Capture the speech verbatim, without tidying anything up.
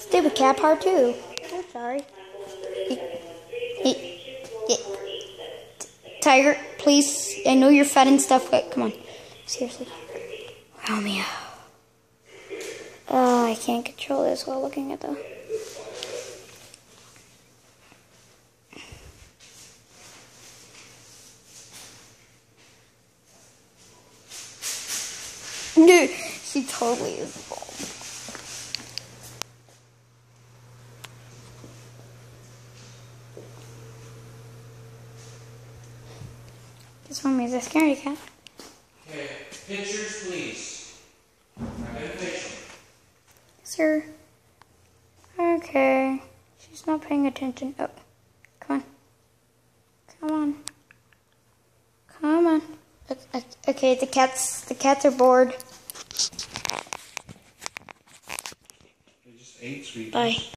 Stupid cat part two. I'm sorry. Tiger, please. I know you're fed and stuff, but come on. Seriously. Romeo. Oh, I can't control this while looking at the... Dude, she totally is bald. This one is a scaredy cat. Okay, pictures, please. Identification. Sir. Okay. She's not paying attention. Oh, come on. Come on. Come on. Okay, the cats. The cats are bored. They just ate, sweetie. Bye.